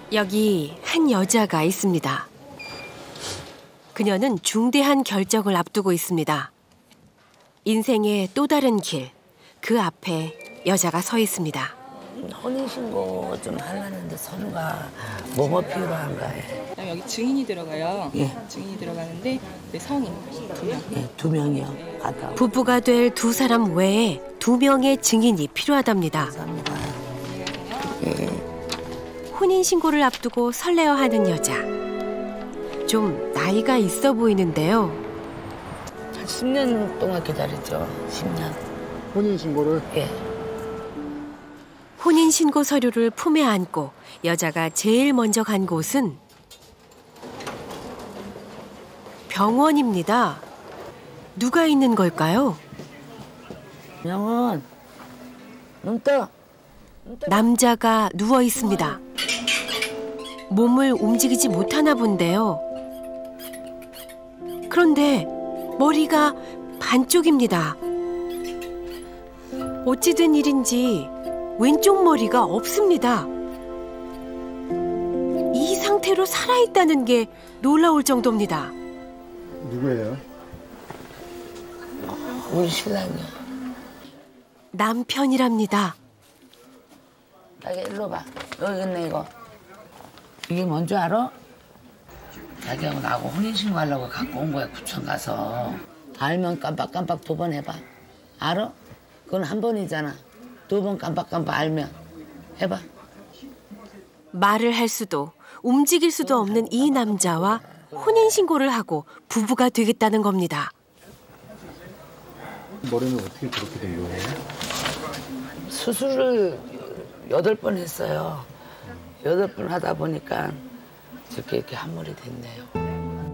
여기 한 여자가 있습니다. 그녀는 중대한 결정을 앞두고 있습니다. 인생의 또 다른 길, 그 앞에 여자가 서 있습니다. 혼인신고 좀 하려는데 서류가 뭐뭐 필요한가 해. 여기 증인이 들어가요. 예. 증인이 들어가는데 성인 2명. 예, 2명이요. 가다. 부부가 될 두 사람 외에 2명의 증인이 필요하답니다. 감사합니다. 예. 혼인신고를 앞두고 설레어하는 여자. 좀 나이가 있어 보이는데요. 한 10년 동안 기다렸죠. 10년. 혼인신고를? 예. 혼인신고 서류를 품에 안고 여자가 제일 먼저 간 곳은 병원입니다. 누가 있는 걸까요? 명원, 눈 떠. 남자가 누워 있습니다. 몸을 움직이지 못하나 본데요. 그런데 머리가 반쪽입니다. 어찌 된 일인지 왼쪽 머리가 없습니다. 이 상태로 살아있다는 게 놀라울 정도입니다. 누구예요? 우리 신랑이요. 남편이랍니다. 자기 일로 봐. 여기 있네 이거. 이게 뭔지 알아? 자기하고 나하고 혼인신고 하려고 갖고 온 거야. 구청 가서. 알면 깜빡깜빡 2번 해봐. 알아? 그건 한 번이잖아. 2번 깜빡깜빡 알면 해봐. 말을 할 수도 움직일 수도 없는 이 남자와 혼인신고를 하고 부부가 되겠다는 겁니다. 머리는 어떻게 그렇게 된 거예요? 수술을 8번 했어요. 8번 하다 보니까 이렇게 한물이 됐네요.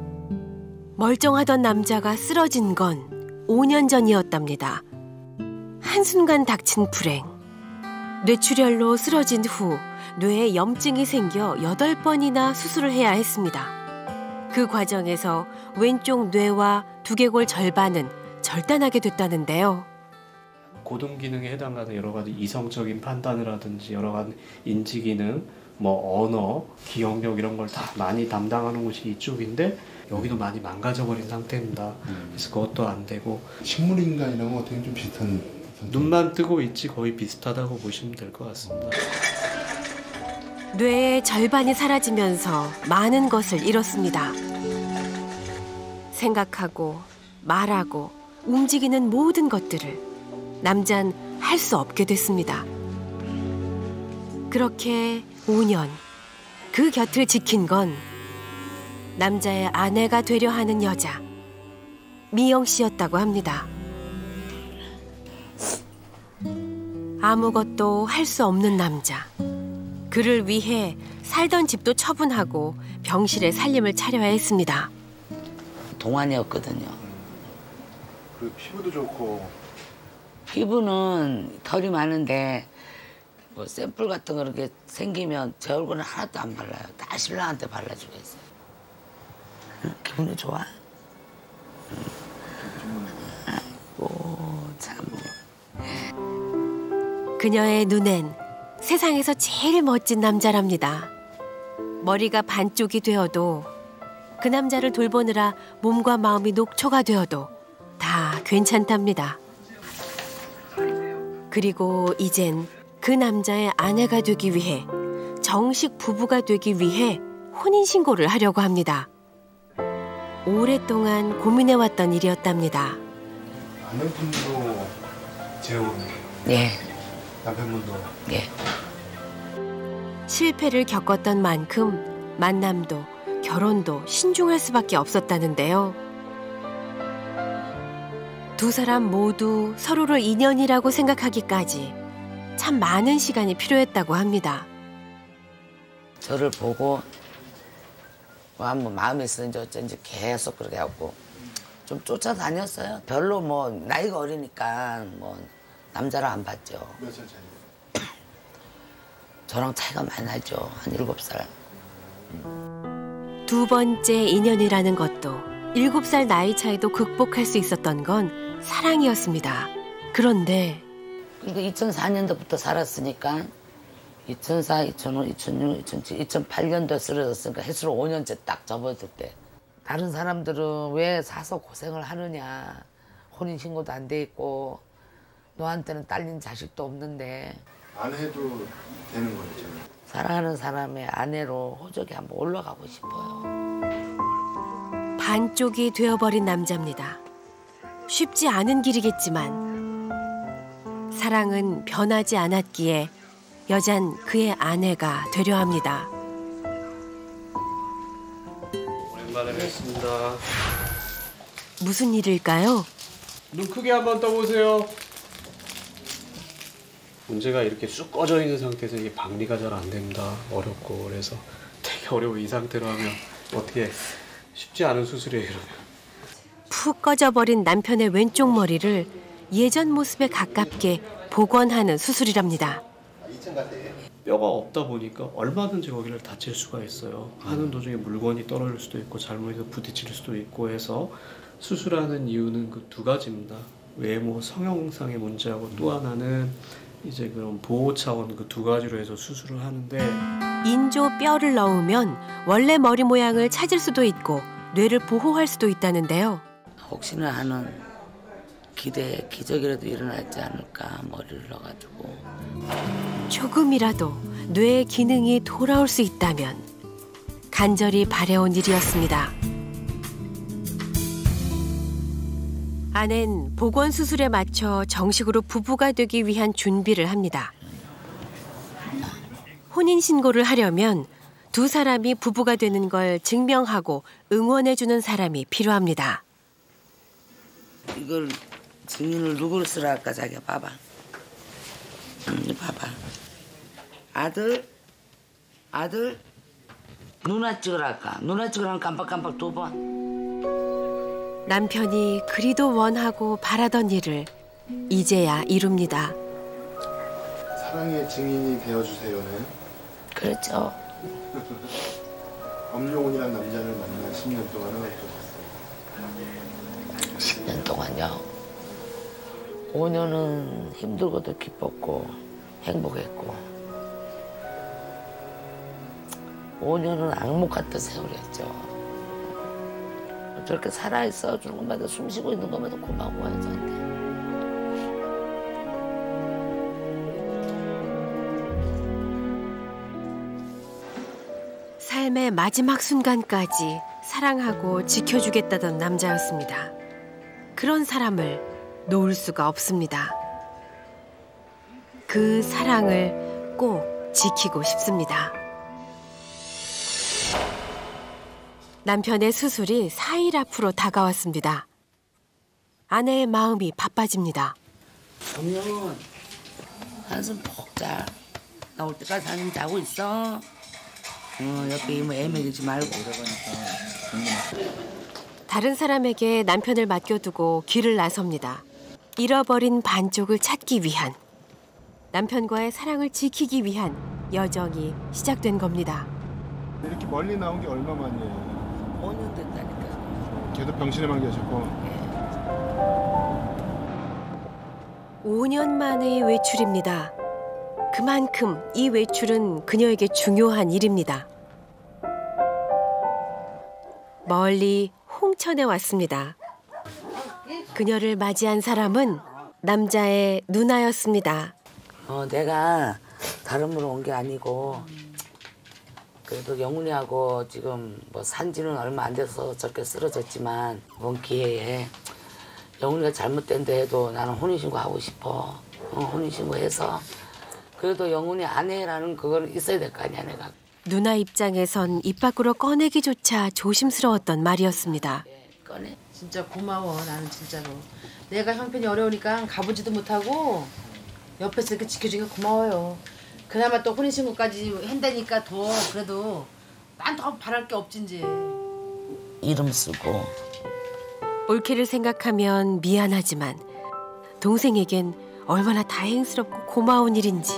멀쩡하던 남자가 쓰러진 건 5년 전이었답니다. 한순간 닥친 불행. 뇌출혈로 쓰러진 후 뇌에 염증이 생겨 8번이나 수술을 해야 했습니다. 그 과정에서 왼쪽 뇌와 두개골 절반은 절단하게 됐다는데요. 고등 기능에 해당하는 여러 가지 이성적인 판단을 하든지 여러 가지 인지 기능, 뭐 언어, 기억력 이런 걸 다 많이 담당하는 곳이 이쪽인데 여기도 많이 망가져버린 상태입니다. 그래서 그것도 안 되고 식물인간이랑 어떻게 좀 비슷한 눈만 뜨고 있지 거의 비슷하다고 보시면 될 것 같습니다. 뇌의 절반이 사라지면서 많은 것을 잃었습니다. 생각하고 말하고 움직이는 모든 것들을 남잔 할 수 없게 됐습니다. 그렇게 5년 그 곁을 지킨 건 남자의 아내가 되려 하는 여자 미영 씨였다고 합니다. 아무것도 할 수 없는 남자. 그를 위해 살던 집도 처분하고 병실에 살림을 차려야 했습니다. 동안이었거든요. 그 피부도 좋고 피부는 털이 많은데 뭐 샘플 같은 거 이렇게 생기면 제 얼굴은 하나도 안 발라요. 다 신랑한테 발라주겠어요. 기분이 좋아? 아이고 참. 그녀의 눈엔 세상에서 제일 멋진 남자랍니다. 머리가 반쪽이 되어도 그 남자를 돌보느라 몸과 마음이 녹초가 되어도 다 괜찮답니다. 그리고 이젠 그 남자의 아내가 되기 위해 정식 부부가 되기 위해 혼인신고를 하려고 합니다. 오랫동안 고민해왔던 일이었답니다. 아내분도 재혼, 예, 남편분도 예. 실패를 겪었던 만큼 만남도 결혼도 신중할 수밖에 없었다는데요. 두 사람 모두 서로를 인연이라고 생각하기까지 참 많은 시간이 필요했다고 합니다. 저를 보고 뭐 한번 마음에 있었는지 어쩐지 계속 그렇게 하고 좀 쫓아다녔어요. 별로 뭐 나이가 어리니까 뭐 남자를 안 봤죠. 몇 살 차이? 저랑 차이가 많이 나죠. 한 7살. 두 번째 인연이라는 것도 7살 나이 차이도 극복할 수 있었던 건 사랑이었습니다. 그런데 그러니까 2004년도부터 살았으니까 2004, 2005, 2006, 2007, 2008년도에 쓰러졌으니까 횟수로 5년째 딱 접어들 때. 다른 사람들은 왜 사서 고생을 하느냐. 혼인신고도 안 돼 있고 너한테는 딸린 자식도 없는데. 안 해도 되는 거죠. 사랑하는 사람의 아내로 호적에 한번 올라가고 싶어요. 반쪽이 되어버린 남자입니다. 쉽지 않은 길이겠지만 사랑은 변하지 않았기에 여잔 그의 아내가 되려 합니다. 오랜만에 뵙습니다. 무슨 일일까요? 눈 크게 한번 떠보세요. 문제가 이렇게 쑥 꺼져 있는 상태에서 이게 박리가 잘 안 됩니다. 어렵고 그래서 되게 어려워. 이 상태로 하면 어떻게 쉽지 않은 수술이에요. 이러면. 푹 꺼져버린 남편의 왼쪽 머리를 예전 모습에 가깝게 복원하는 수술이랍니다. 뼈가 없다 보니까 얼마든지 거기를 다칠 수가 있어요. 하는 도중에 물건이 떨어질 수도 있고 잘못해서 부딪힐 수도 있고 해서 수술하는 이유는 그 두 가지입니다. 외모 성형상의 문제하고 또 하나는 이제 그런 보호 차원 그 두 가지로 해서 수술을 하는데 인조 뼈를 넣으면 원래 머리 모양을 찾을 수도 있고 뇌를 보호할 수도 있다는데요. 혹시나 하는 기대에 기적이라도 일어나지 않을까 머리를 넣어가지고. 조금이라도 뇌의 기능이 돌아올 수 있다면 간절히 바래온 일이었습니다. 아낸 보건 수술에 맞춰 정식으로 부부가 되기 위한 준비를 합니다. 혼인 신고를 하려면 두 사람이 부부가 되는 걸 증명하고 응원해주는 사람이 필요합니다. 이걸 증인을 누구를 쓰라 할까 자기야 봐봐. 봐봐. 아들 누나 찍으라 할까. 누나 찍으라면 깜빡깜빡 2번. 남편이 그리도 원하고 바라던 일을 이제야 이룹니다. 사랑의 증인이 되어주세요는 그렇죠. 엄룡훈이라는 남자를 만난 10년 동안은 어떠셨어요? 10년 동안요. 5년은 힘들고도 기뻤고 행복했고 5년은 악몽 같던 세월이었죠. 저렇게 살아있어 주는 것마다 숨 쉬고 있는 것마다 고마워요 저한테. 삶의 마지막 순간까지 사랑하고 지켜주겠다던 남자였습니다. 그런 사람을 놓을 수가 없습니다. 그 사랑을 꼭 지키고 싶습니다. 남편의 수술이 4일 앞으로 다가왔습니다. 아내의 마음이 바빠집니다. 정영은 한숨 푹 자. 나올 때까지 한숨 자고 있어. 옆에 이모 애매기지 말고. 다른 사람에게 남편을 맡겨두고 길을 나섭니다. 잃어버린 반쪽을 찾기 위한, 남편과의 사랑을 지키기 위한 여정이 시작된 겁니다. 이렇게 멀리 나온 게 얼마 만이에요? 5년 됐다니까. 걔도 병실에만 계셨고. 5년 만의 외출입니다. 그만큼 이 외출은 그녀에게 중요한 일입니다. 멀리 홍천에 왔습니다. 그녀를 맞이한 사람은 남자의 누나였습니다. 내가 다른 분으로 온 게 아니고 그래도 영훈이하고 지금 뭐 산지는 얼마 안 돼서 저렇게 쓰러졌지만 이번 기회에 영훈이가 잘못된다 해도 나는 혼인신고 하고 싶어. 혼인신고해서 그래도 영훈이 아내라는 그건 있어야 될 거 아니야 내가. 누나 입장에선 입 밖으로 꺼내기조차 조심스러웠던 말이었습니다. 꺼내. 진짜 고마워 나는 진짜로. 내가 형편이 어려우니까 가보지도 못하고 옆에서 이렇게 지켜주니까 고마워요. 그나마 또 혼인신고까지 한다니까 더 그래도 난 더 바랄 게 없진지. 이름 쓰고. 옳게를 생각하면 미안하지만 동생에겐 얼마나 다행스럽고 고마운 일인지.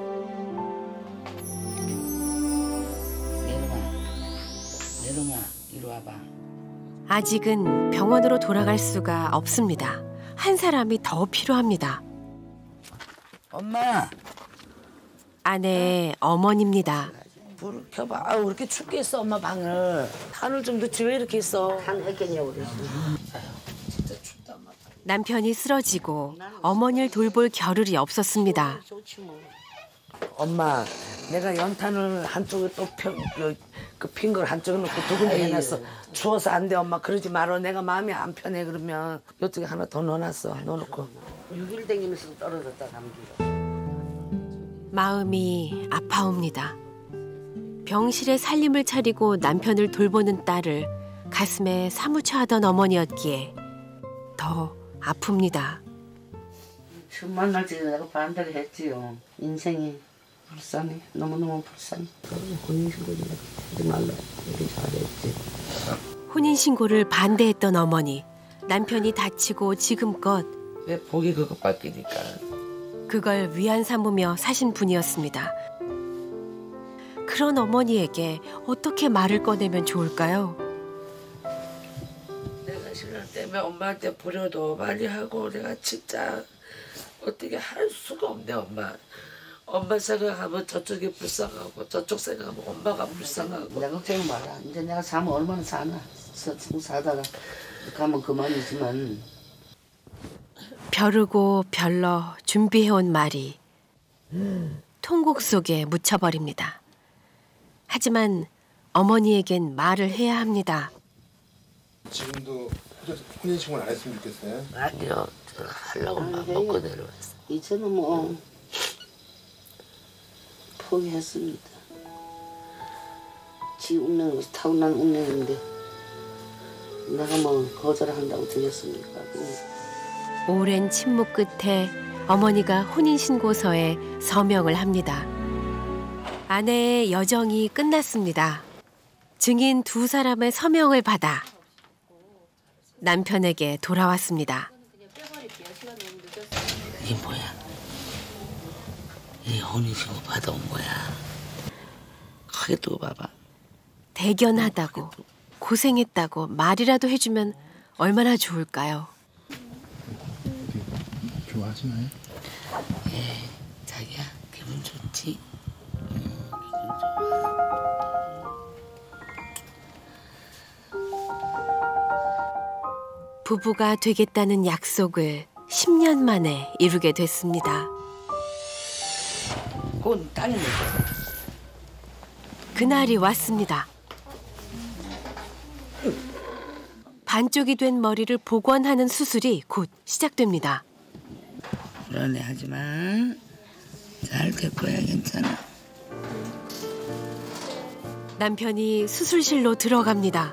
내려놔 이리 와봐. 아직은 병원으로 돌아갈 수가 없습니다. 한 사람이 더 필요합니다. 엄마. 아내의 어머니입니다. 불을 켜봐. 아유, 왜 이렇게 춥게 했어, 엄마 방을. 하늘 좀 늦지 왜 이렇게 있어? 한 했겠냐고 그랬어. 진짜 춥다, 엄마. 남편이 쓰러지고 어머니를 돌볼 겨를이 없었습니다. 엄마, 내가 연탄을 한쪽에 또 핀 걸 한쪽에 놓고 두 군데 해놨어. 추워서 안 돼, 엄마. 그러지 말어. 내가 마음이 안 편해, 그러면. 이쪽에 하나 더 넣어놨어, 넣어놓고. 6일 댕기면서 떨어졌다, 감기가. 마음이 아파옵니다. 병실에 살림을 차리고 남편을 돌보는 딸을 가슴에 사무쳐 하던 어머니였기에 더 아픕니다. 처음 만날 때 내가 반대를 했지요. 인생이 불쌍해. 너무너무 불쌍해. 혼인신고를 하지 말라. 이렇게 잘했지. 혼인신고를 반대했던 어머니. 남편이 다치고 지금껏 왜 복이 그것밖에 니까. 그걸 위안 삼으며 사신 분이었습니다. 그런 어머니에게 어떻게 말을 꺼내면 좋을까요? 내가 신랑 때문에 엄마한테 부려도 많이 하고 내가 진짜 어떻게 할 수가 없네, 엄마. 엄마 생각하면 저쪽이 불쌍하고 저쪽 생각하면 엄마가 불쌍하고. 내가 걱정이 마라. 이제 내가 사면 얼마나 사나. 사다가 가면 그만이지만. 벼르고 별러 준비해온 말이 통곡 속에 묻혀버립니다. 하지만 어머니에겐 말을 해야 합니다. 지금도 혼인신고를 안 했으면 좋겠어요? 아니요. 하려고 맘 먹고 내려왔어. 이제는 뭐 포기했습니다. 지 운명이 타고난 운명인데 내가 뭐 거절한다고 되겠습니까? 오랜 침묵 끝에 어머니가 혼인신고서에 서명을 합니다. 아내의 여정이 끝났습니다. 증인 두 사람의 서명을 받아 남편에게 돌아왔습니다. 이게 뭐야? 이 혼인신고 받아온 거야. 크게 두고 봐봐. 대견하다고 고생했다고 말이라도 해주면 얼마나 좋을까요? 좋아하시나요? 예, 자기야 기분 좋지? 기분 좋아. 부부가 되겠다는 약속을 10년 만에 이루게 됐습니다. 그건 땅에 묻어. 그날이 왔습니다. 반쪽이 된 머리를 복원하는 수술이 곧 시작됩니다. 불안해하지 마. 잘 될 거야, 괜찮아. 남편이 수술실로 들어갑니다.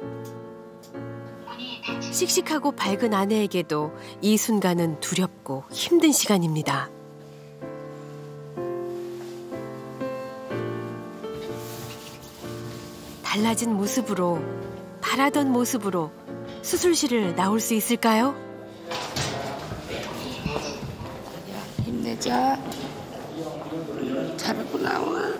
씩씩하고 밝은 아내에게도 이 순간은 두렵고 힘든 시간입니다. 달라진 모습으로, 바라던 모습으로 수술실을 나올 수 있을까요? 힘내자. 잘하고 나와.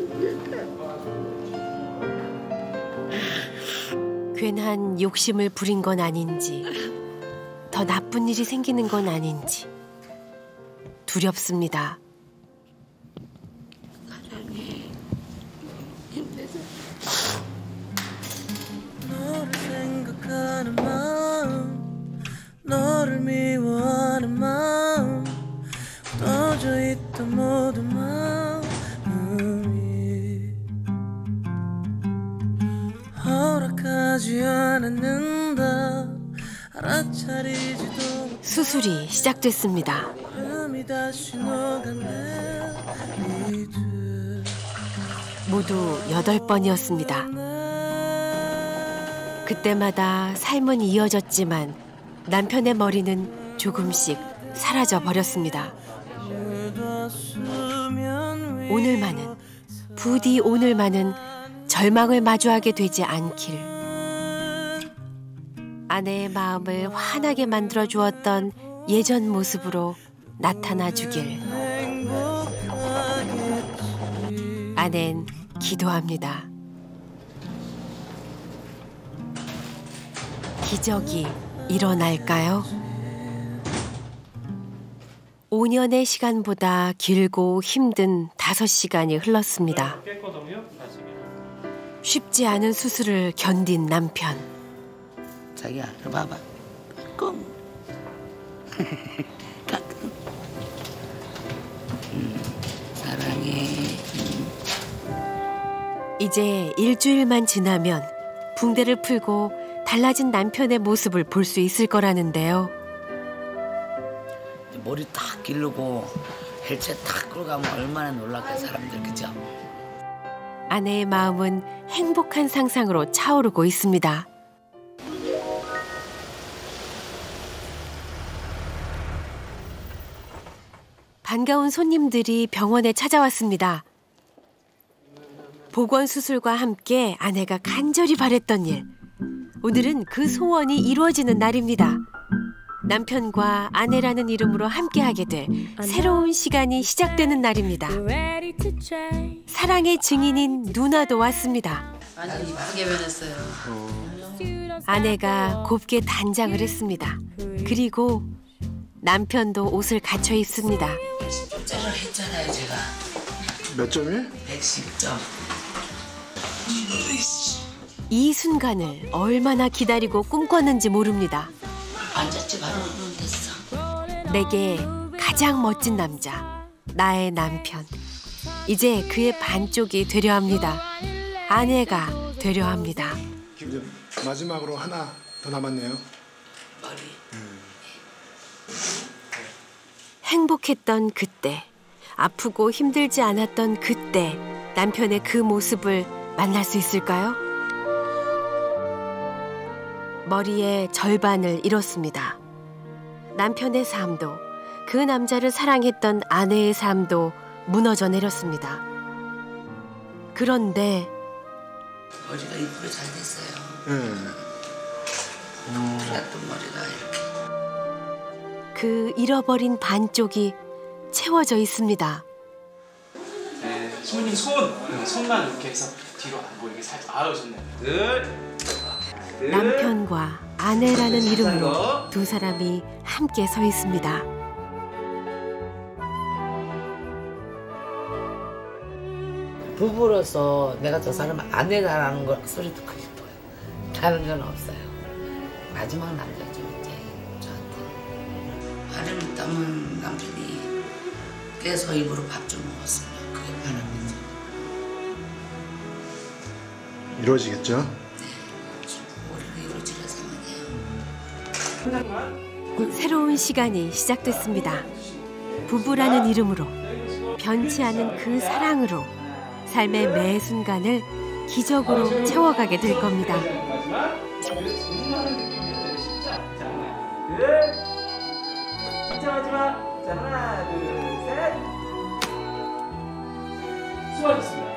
괜한 욕심을 부린 건 아닌지, 더 나쁜 일이 생기는 건 아닌지 두렵습니다. 사랑해. 힘내자. 너를 생각하는 마음, 너를 미워하는 마음, 떠져 있던 모든 마음이 허락하지 않았는다. 알아차리지도 수술이 시작됐습니다. 마음이 다시 녹아내 이제 모두 8번이었습니다. 그때마다 삶은 이어졌지만 남편의 머리는 조금씩 사라져 버렸습니다. 오늘만은, 부디 오늘만은 절망을 마주하게 되지 않길. 아내의 마음을 환하게 만들어 주었던 예전 모습으로 나타나 주길. 아낸 기도합니다. 기적이 일어날까요? 5년의 시간보다 길고 힘든 5시간이 흘렀습니다. 쉽지 않은 수술을 견딘 남편. 자기야, 이리 봐봐. 꽁. 사랑해. 이제 일주일만 지나면 붕대를 풀고 달라진 남편의 모습을 볼 수 있을 거라는데요. 머리 탁 기르고 헬체 탁 끌고 가면 얼마나 놀랄까 사람들, 그죠? 아내의 마음은 행복한 상상으로 차오르고 있습니다. 반가운 손님들이 병원에 찾아왔습니다. 보건 수술과 함께 아내가 간절히 바랬던 일. 오늘은 그 소원이 이루어지는 날입니다. 남편과 아내라는 이름으로 함께하게 될 새로운 시간이 시작되는 날입니다. 사랑의 증인인 누나도 왔습니다. 완전히 이쁘게 변했어요. 아내가 곱게 단장을 했습니다. 그리고 남편도 옷을 갖춰 입습니다. 10점을 했잖아요, 제가. 몇 점이에요? 110점. 이 순간을 얼마나 기다리고 꿈꿨는지 모릅니다. 앉았지, 바로 눈 됐어. 내게 가장 멋진 남자, 나의 남편. 이제 그의 반쪽이 되려 합니다. 아내가 되려 합니다. 마지막으로 하나 더 남았네요. 머리. 행복했던 그때, 아프고 힘들지 않았던 그때 남편의 그 모습을 만날 수 있을까요? 머리의 절반을 잃었습니다. 남편의 삶도, 그 남자를 사랑했던 아내의 삶도 무너져 내렸습니다. 그런데 머리가 이쁘게 잘 됐어요. 풀었던 머리가 이렇게. 그 잃어버린 반쪽이 채워져 있습니다. 네, 손님 손만 이렇게 해서 뒤로 안 보이게 살짝. 아유, 좋네요. 남편과 아내라는 이름으로 두 사람이 함께 서 있습니다. 부부로서 내가 저 사람 아내다라는 걸 소리 듣고 싶어요. 다른 건 없어요. 마지막 남자죠, 이제 저한테. 바람을 담은 남편이 깨서 입으로 밥 좀 먹었으면 그게 바람이죠. 이루어지겠죠? 우리가 이루어질 상황이에요. 새로운 시간이 시작됐습니다. 부부라는 이름으로, 변치 않은 그 사랑으로 삶의 매 순간을 기적으로 채워가게 될 겁니다. 진짜 마지막. 자, 하나, 둘, 셋. 수고하셨습니다.